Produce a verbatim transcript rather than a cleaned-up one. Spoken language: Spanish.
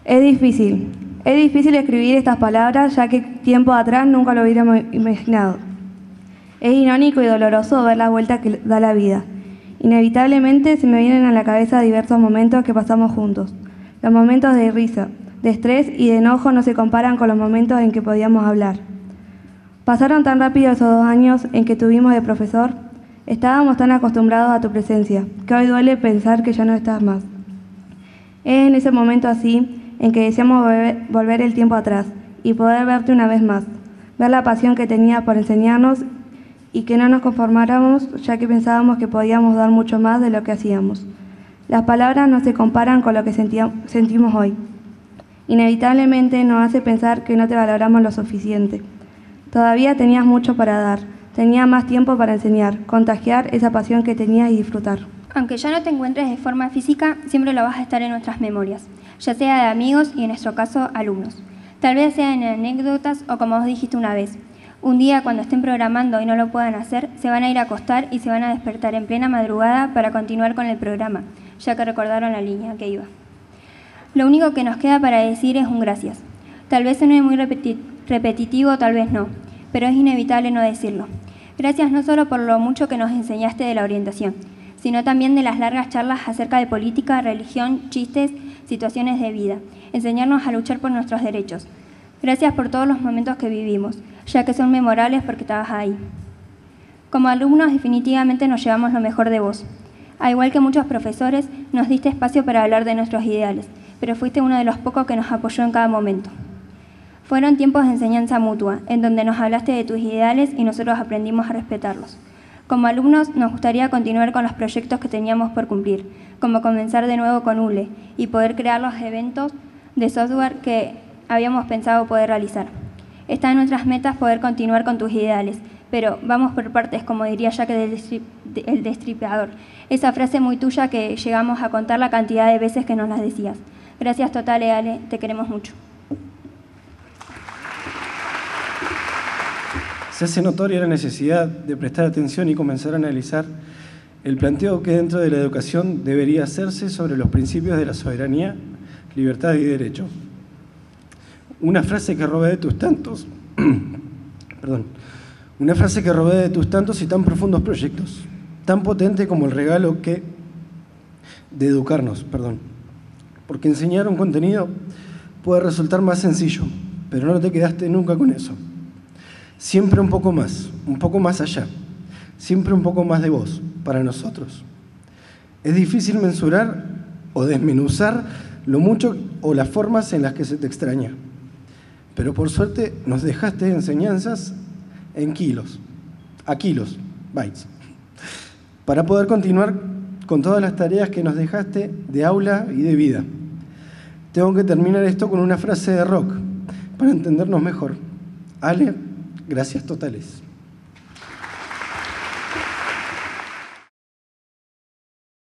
Es difícil. Es difícil escribir estas palabras, ya que tiempo atrás nunca lo hubiéramos imaginado. Es irónico y doloroso ver la vuelta que da la vida. Inevitablemente se me vienen a la cabeza diversos momentos que pasamos juntos. Los momentos de risa, de estrés y de enojo no se comparan con los momentos en que podíamos hablar. Pasaron tan rápido esos dos años en que tuvimos de profesor. Estábamos tan acostumbrados a tu presencia, que hoy duele pensar que ya no estás más. Es en ese momento así en que deseamos volver, volver el tiempo atrás y poder verte una vez más, ver la pasión que tenías por enseñarnos y que no nos conformáramos, ya que pensábamos que podíamos dar mucho más de lo que hacíamos. Las palabras no se comparan con lo que sentia, sentimos hoy. Inevitablemente nos hace pensar que no te valoramos lo suficiente. Todavía tenías mucho para dar, tenías más tiempo para enseñar, contagiar esa pasión que tenías y disfrutar. Aunque ya no te encuentres de forma física, siempre lo vas a estar en nuestras memorias, ya sea de amigos y en nuestro caso, alumnos. Tal vez sea en anécdotas o como vos dijiste una vez. Un día, cuando estén programando y no lo puedan hacer, se van a ir a acostar y se van a despertar en plena madrugada para continuar con el programa, ya que recordaron la línea que iba. Lo único que nos queda para decir es un gracias. Tal vez suene muy repeti- repetitivo, tal vez no, pero es inevitable no decirlo. Gracias no solo por lo mucho que nos enseñaste de la orientación, sino también de las largas charlas acerca de política, religión, chistes, situaciones de vida, enseñarnos a luchar por nuestros derechos. Gracias por todos los momentos que vivimos, ya que son memorables porque estabas ahí. Como alumnos definitivamente nos llevamos lo mejor de vos. Al igual que muchos profesores, nos diste espacio para hablar de nuestros ideales, pero fuiste uno de los pocos que nos apoyó en cada momento. Fueron tiempos de enseñanza mutua, en donde nos hablaste de tus ideales y nosotros aprendimos a respetarlos. Como alumnos, nos gustaría continuar con los proyectos que teníamos por cumplir, como comenzar de nuevo con U L E y poder crear los eventos de software que habíamos pensado poder realizar. Está en nuestras metas poder continuar con tus ideales, pero vamos por partes, como diría Jack el Destripador. Esa frase muy tuya que llegamos a contar la cantidad de veces que nos las decías. Gracias totales, Ale, te queremos mucho. Se hace notoria la necesidad de prestar atención y comenzar a analizar el planteo que dentro de la educación debería hacerse sobre los principios de la soberanía, libertad y derecho. Una frase que robé de tus tantos, perdón, una frase que robé de tus tantos y tan profundos proyectos, tan potente como el regalo que de educarnos, perdón, porque enseñar un contenido puede resultar más sencillo, pero no te quedaste nunca con eso. Siempre un poco más, un poco más allá, siempre un poco más de vos, para nosotros. Es difícil mensurar o desmenuzar lo mucho o las formas en las que se te extraña, pero por suerte nos dejaste enseñanzas en kilos, a kilos, bytes, para poder continuar con todas las tareas que nos dejaste de aula y de vida. Tengo que terminar esto con una frase de rock, para entendernos mejor. Ale, gracias totales.